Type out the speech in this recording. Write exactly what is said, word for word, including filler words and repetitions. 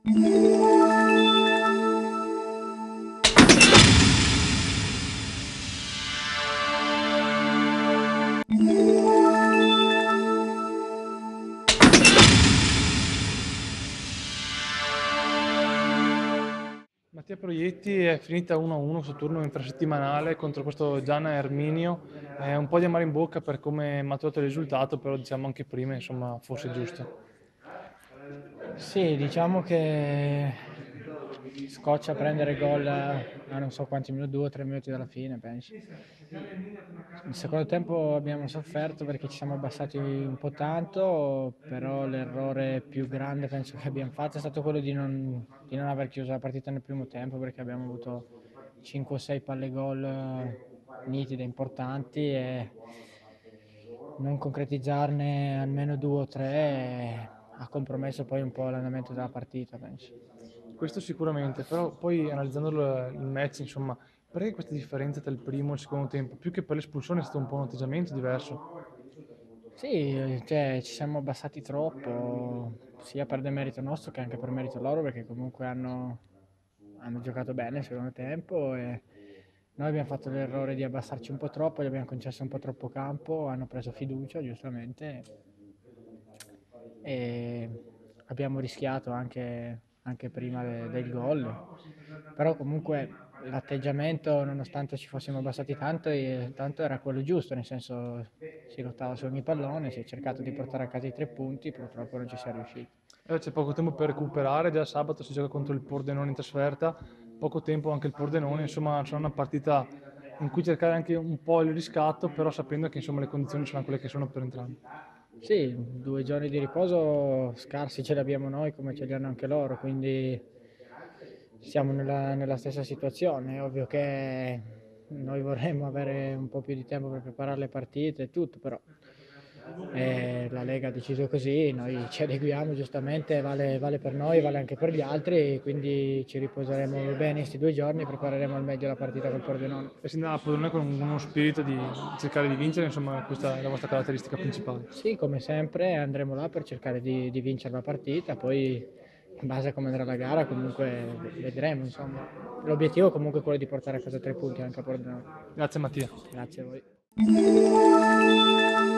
Mattia Proietti è finita uno a uno questo turno infrasettimanale contro questo Gianna Erminio. È un po' di amaro in bocca per come è maturato il risultato, però diciamo anche prima, insomma, forse giusto. Sì, diciamo che scoccia a prendere gol a non so quanti minuti, due o tre minuti dalla fine, penso. Il secondo tempo abbiamo sofferto perché ci siamo abbassati un po' tanto, però l'errore più grande penso che abbiamo fatto è stato quello di non, di non aver chiuso la partita nel primo tempo, perché abbiamo avuto cinque o sei palle gol eh, nitide, importanti, e non concretizzarne almeno due o tre eh, ha compromesso poi un po' l'andamento della partita, penso. Questo sicuramente, però poi analizzando il il match, insomma, perché questa differenza tra il primo e il secondo tempo? Più che per l'espulsione è stato un po' un atteggiamento diverso. Sì, cioè, ci siamo abbassati troppo, sia per demerito nostro che anche per merito loro, perché comunque hanno, hanno giocato bene il secondo tempo e noi abbiamo fatto l'errore di abbassarci un po' troppo, gli abbiamo concesso un po' troppo campo, hanno preso fiducia, giustamente, e abbiamo rischiato anche, anche prima de- del gol. Però comunque l'atteggiamento, nonostante ci fossimo abbassati tanto, e- tanto era quello giusto, nel senso si lottava su ogni pallone, si è cercato di portare a casa i tre punti, purtroppo non ci si è riusciti. Eh, c'è poco tempo per recuperare, già sabato si gioca contro il Pordenone in trasferta, poco tempo anche il Pordenone, insomma sarà una partita in cui cercare anche un po' il riscatto, però sapendo che insomma le condizioni saranno quelle che sono per entrambi. Sì, due giorni di riposo scarsi ce li abbiamo noi come ce li hanno anche loro, quindi siamo nella, nella stessa situazione. È ovvio che noi vorremmo avere un po' più di tempo per preparare le partite e tutto, però eh, la Lega ha deciso così, noi ci adeguiamo giustamente, vale, vale per noi, vale anche per gli altri, quindi ci riposeremo bene questi due giorni e prepareremo al meglio la partita col Pordenone. E si andrà a Pordenone con uno spirito di cercare di vincere, insomma questa è la vostra caratteristica principale. Sì, come sempre andremo là per cercare di, di vincere la partita, poi in base a come andrà la gara comunque vedremo, insomma. L'obiettivo comunque è quello di portare a casa tre punti anche a Pordenone. Grazie Mattia. Grazie a voi.